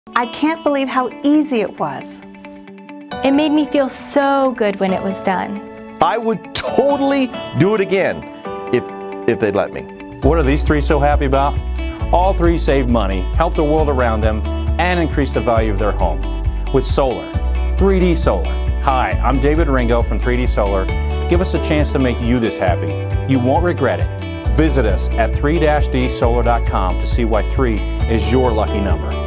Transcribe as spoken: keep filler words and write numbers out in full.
I can't believe how easy it was. It made me feel so good when it was done. I would totally do it again if, if they'd let me. What are these three so happy about? All three save money, help the world around them, and increase the value of their home with solar. three D Solar. Hi, I'm David Ringo from three D Solar. Give us a chance to make you this happy. You won't regret it. Visit us at three D solar dot com to see why three is your lucky number.